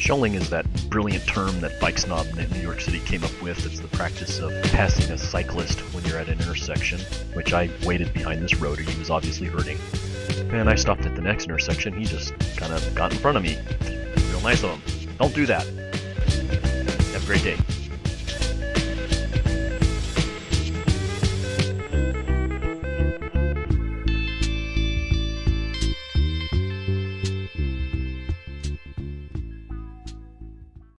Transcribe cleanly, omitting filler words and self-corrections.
Shoaling is that brilliant term that bike snob in New York City came up with. It's the practice of passing a cyclist when you're at an intersection, which I waited behind this roadie. He was obviously hurting. And I stopped at the next intersection. He just kind of got in front of me. Real nice of him. Don't do that. Have a great day.